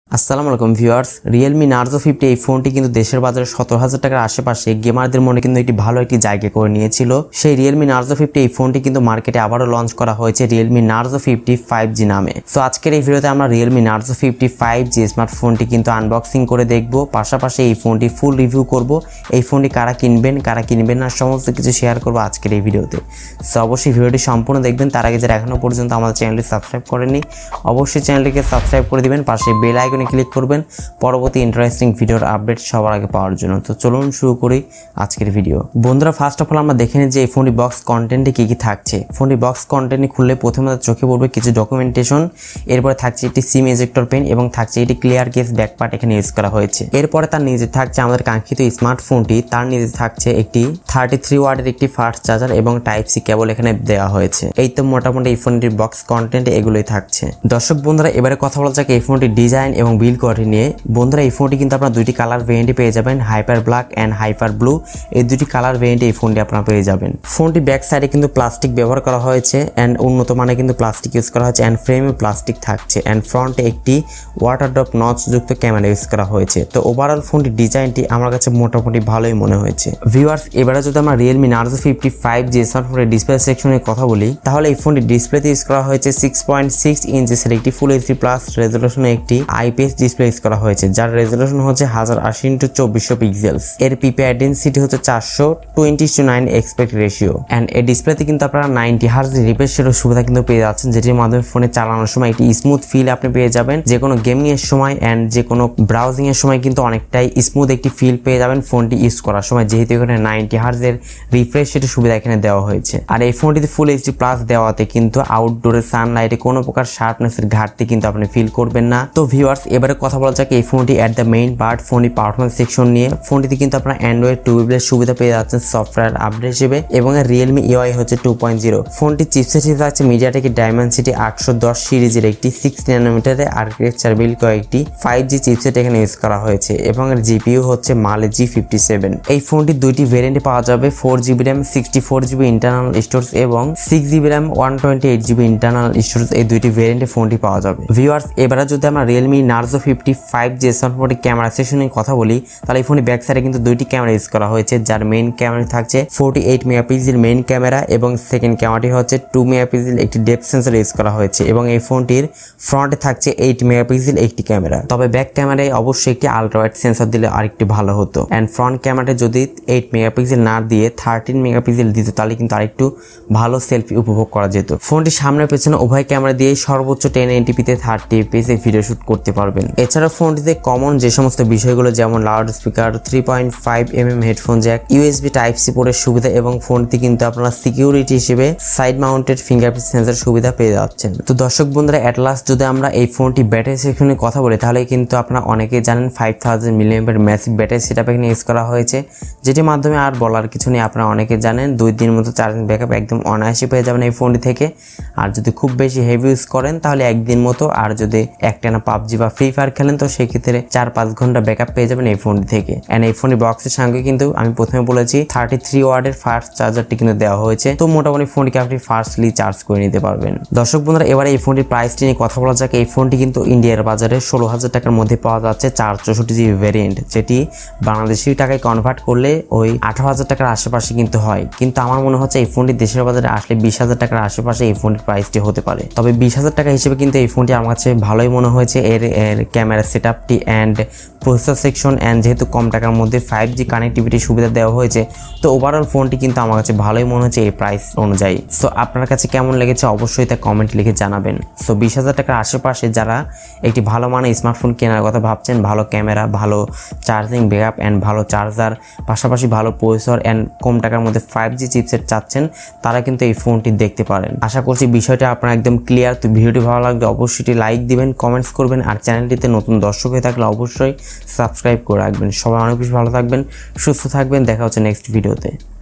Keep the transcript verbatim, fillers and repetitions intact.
আসসালামু আলাইকুম viewers, Realme Narzo fifty এই ফোনটি কিন্তু দেশের বাজারে সতেরো হাজার টাকার আশেপাশে গেমারদের মনে কিন্তু একটি ভালো একটি জায়গা করে নিয়েছিল। সেই Realme Narzo ফিফটি এই ফোনটি কিন্তু মার্কেটে আবারও লঞ্চ করা হয়েছে Realme Narzo fifty five G নামে। সো আজকের এই ভিডিওতে আমরা Realme Narzo fifty five G স্মার্টফোনটি কিন্তু আনবক্সিং করে দেখব, পাশাপাশি এই ফোনটি ফুল রিভিউ করব। এই ফোনটি কারা কিনবেন কারা কিনবেন না সমস্ত কিছু শেয়ার করব আজকের এই ভিডিওতে। সো অবশ্যই ভিডিওটি সম্পূর্ণ দেখবেন। তার আগে যারা এখনো পর্যন্ত আমাদের চ্যানেলটি সাবস্ক্রাইব করেননি অবশ্যই চ্যানেলটিকে সাবস্ক্রাইব করে দিবেন, পাশে বেল আইকনে ক্লিক করবেন পরবর্তী ইন্টারেস্টিং ভিডিওর আপডেট সবার আগে পাওয়ার জন্য। তো চলুন শুরু করি আজকের ভিডিও। বন্ধুরা, ফার্স্ট অফ অল আমরা দেখে নিই যে এই ফোনটি বক্স কন্টেন্টে কি কি থাকছে। ফোনটি বক্স কন্টেন্টে খুললে প্রথমে চোখে পড়বে কিছু ডকুমেন্টেশন, এরপরে থাকছে একটি সিম এজেক্টর পেন এবং থাকছে একটি ক্লিয়ার কেস ব্যাকপার্ট এখানে ইউজ করা হয়েছে। এরপরে তার নিচে থাকছে আমাদের কাঙ্ক্ষিত স্মার্টফোনটি, তার নিচে থাকছে একটি থার্টি থ্রি ওয়াটের একটি ফাস্ট চার্জার এবং টাইপ সি কেবল এখানে দেওয়া হয়েছে। এই তো মোটামুটি এই ফোনটির বক্স কন্টেন্ট এগুলোই থাকছে। দর্শক বন্ধুরা, এবারে কথা বলা যাক এই ফোনটির ডিজাইন এবং বিল্ড কোয়ালিটি নিয়ে। বন্ধুরা, এই ফোনটি কিন্তু আপনারা দুইটি কালার ভেরিয়েন্টে পেয়ে যাবেন, hyper black and hyper blue. এই দুটি কালার ভেরিয়েন্টে এই ফোনটি আপনারা পেয়ে যাবেন। ফোনটি ব্যাক সাইডে কিন্তু প্লাস্টিক ব্যবহার করা হয়েছে এন্ড উন্নত মানের কিন্তু প্লাস্টিক ইউজ করা হয়েছে এন্ড ফ্রেমে প্লাস্টিক থাকছে এন্ড ফ্রন্টে একটি ওয়াটার ড্রপ নচ যুক্ত ক্যামেরা ইউজ করা হয়েছে। তো ওভারঅল ফোনটির ডিজাইনটি আমার কাছে মোটামুটি ভালোই মনে হয়েছে। ভিউয়ার্স, এবারে যদি আমরা Realme Narzo fifty five G স্মার্টফোনের ডিসপ্লে সেকশনে কথা বলি, তাহলে এই ফোনটি ডিসপ্লেতে ইউজ করা হয়েছে সিক্স পয়েন্ট সিক্স ইঞ্চের একটি ফুল এইচডি প্লাস রেজোলিউশনের একটি আইপিএস ডিসপ্লে ইউজ করা হয়েছে, যার রেজোলিউশন হচ্ছে হাজার আশি ইন্টু চব্বিশশো পিক্সেলস। এর পিপিআই ডেনসিটি হচ্ছে চারশো twenty two nine aspect ratio and এই ডিসপ্লেতে কিন্তু আপনারা নাইনটি হার্জ রিফ্রেশ রেটের সুবিধা কিন্তু পেয়ে যাচ্ছেন, যেটির মাধ্যমে ফোনে চালানোর সময় একটি স্মুথ ফিল আপনি পেয়ে যাবেন। যে কোনো গেমিং এর সময় এন্ড যে কোনো ব্রাউজিং এর সময় কিন্তু অনেকটাই স্মুথ একটি ফিল পেয়ে যাবেন ফোনটি ইউজ করার সময়, যেহেতু এখানে নাইনটি হার্জ এর রিফ্রেশ রেটের সুবিধা এখানে দেওয়া হয়েছে। আর এই ফোনটিতে ফুল এইচডি প্লাস দেওয়াতে কিন্তু আউটডোরে সানলাইটে কোনো প্রকার শার্পনেসের ঘাটতি কিন্তু আপনি ফিল করবেন না। তো ভিউয়ার্স, এবারে কথা বলা যাক এই ফোনটি এট দ্য মেইন পার্ট ফোনটি পারফরমেন্স সেকশন নিয়ে। ফোনটিতে কিন্তু আপনারা অ্যান্ড্রয়েড টুয়েলভ সুবিধা পেয়ে যাচ্ছেন সফটওয়্যার আপডেট হিসেবে এবং Realme ইউ আই হচ্ছে টু পয়েন্ট জিরো। ফোনটি চিপসেট হিসেবে আছে মিডিয়াটেকের ডায়মেনসিটি আটশো দশ সিরিজের একটি সিক্স ন্যানোমিটারের আর্কিটেকচার বিল্ড করা একটি ফাইভ জি চিপসেট এখানে ইউজ করা হয়েছে এবং এর জিপিইউ হচ্ছে মালে জি ফিফটি সেভেন। এই ফোনটি দুইটি ভেরিয়েন্টে পাওয়া যাবে, four GB RAM sixty four GB internal storage এবং six GB RAM one twenty eight GB internal storage. এই দুইটি ভেরিয়েন্টে ফোনটি পাওয়া যাবে। ভিউয়ার্স, এবারে যদি আমরা Realme Narzo fifty five G স্মার্টফোনটি ক্যামেরা সেকশনে কথা বলি, তাহলে এই ফোনে ব্যাক সাইডে কিন্তু দুইটি ক্যামেরা ইউজ করা হয়েছে, যার মেইন ক্যামেরা থাকছে forty eight megapixel main camera এবং সেকেন্ড ক্যামেরাটি হচ্ছে টু মেগাপিক্সেল একটি ডেপথ সেন্সর ইউজ করা হয়েছে এবং এই ফোনটির ফ্রন্টে থাকছে এইট মেগাপিক্সেল একটি ক্যামেরা। তবে ব্যাক ক্যামেরায় অবশ্যই একটি আলট্রা ওয়াইড সেন্সর দিলে আরেকটু ভালো হতো এন্ড ফ্রন্ট ক্যামেরাতে যদি এইট মেগাপিক্সেল না দিয়ে থার্টিন মেগাপিক্সেল দিত তাহলে কিন্তু আরেকটু ভালো সেলফি উপভোগ করা যেত। ফোনটি সামনে পেছনে উভয় ক্যামেরা দিয়ে সর্বোচ্চ টেন এইটিপিতে থার্টি এফপিএস ভিডিও শুট করতে পারবেন। এছাড়া ফোনটিতে কমন যে সমস্ত বিষয়গুলো যেমন loudspeaker, three point five M M headphone jack, USB type C পোর্টের সুবিধা এবং ফোনটি কিন্তু আপনারা সিকিউরিটি হিসেবে সাইড মাউন্টেড ফিঙ্গারপ্রিন্ট সেন্সর সুবিধা পেয়ে যাচ্ছেন। তো দর্শক বন্ধুরা, এট লাস্ট যদি আমরা এই ফোনটি ব্যাটারি সেকশনে কথা বলি, তাহলে কিন্তু আপনারা অনেকেই জানেন five thousand milliampere massive battery setup এখানে ইউজ করা হয়েছে, যেটির মাধ্যমে আর বলার কিছু নেই। আপনারা অনেকে জানেন দুই দিনের মতো চার্জিং ব্যাকআপ একদম অনায়াসে পেয়ে যাবেন এই ফোনটি থেকে। আর যদি খুব বেশি হেভি ইউজ করেন তাহলে একদিন মতো, আর যদি একটানা পাবজি বা ফ্রি ফায়ার খেলেন তো সেক্ষেত্রে চার পাঁচ ঘন্টা ব্যাকআপ পেয়ে যাবেন এই ফোনটি থেকে। এন্ড এই ফোনের বক্সের সঙ্গে কিন্তু আমি প্রথমে বলেছি থার্টি থ্রি ওয়াটের ফাস্ট চার্জারটি কিন্তু দেওয়া হয়েছে। তো মোটামুটি ফোনটিকে আপনি ফাস্টলি চার্জ করে নিতে পারবেন। দর্শক বন্ধুরা, এবারে এই ফোনটির প্রাইসটি নিয়ে কথা বলা যাক। এই ফোনটি কিন্তু ইন্ডিয়ার বাজারে ষোলো হাজার টাকার মধ্যে পাওয়া যাচ্ছে চার চৌষট্টি জিবি ভ্যারিয়েন্ট, যেটি বাংলাদেশি টাকায় কনভার্ট করলে ওই আঠারো হাজার টাকার আশেপাশে কিন্তু হয়। কিন্তু আমার মনে হচ্ছে এই ফোনটি দেশের বাজারে আসলে বিশ হাজার টাকার আশেপাশে এই ফোনটির প্রাইসটি হতে পারে। তবে বিশ হাজার টাকা হিসেবে কিন্তু এই ফোনটি আমার কাছে ভালোই মনে হয়েছে। এর এর ক্যামেরা সেটআপটি অ্যান্ড প্রসেসর সেকশন অ্যান্ড যেহেতু কম টাকার মধ্যে ফাইভ জি কানেক্টিভিটি সুবিধা দেওয়া হয়েছে, তো ওভারঅল ফোনটি কিন্তু আমার কাছে ভালোই মনে হচ্ছে এই প্রাইস অনুযায়ী। সো আপনার কাছে কেমন লেগেছে অবশ্যই তা কমেন্ট লিখে জানাবেন। সো বিশ হাজার টাকার আশেপাশে যারা একটি ভালো মানের স্মার্টফোন কেনার কথা ভাবছেন, ভালো ক্যামেরা, ভালো চার্জিং ব্যাকআপ অ্যান্ড ভালো চার্জার, পাশাপাশি ভালো প্রসেসর অ্যান্ড কম টাকার মধ্যে ফাইভ জি চিপসেট চাচ্ছেন, তারা কিন্তু এই ফোনটি দেখতে পারেন। আশা করছি বিষয়টা আপনার একদম ক্লিয়ার। তো ভিডিওটি ভালো লাগলে অবশ্যই লাইক দিবেন, কমেন্টস করবেন আর চ্যানেলটিতে নতুন দর্শক হয়ে থাকলে অবশ্যই সাবস্ক্রাইব করে রাখবেন। সবাই অনেক বেশি ভালো থাকবেন, সুস্থ থাকবেন। দেখা হচ্ছে নেক্সট ভিডিওতে।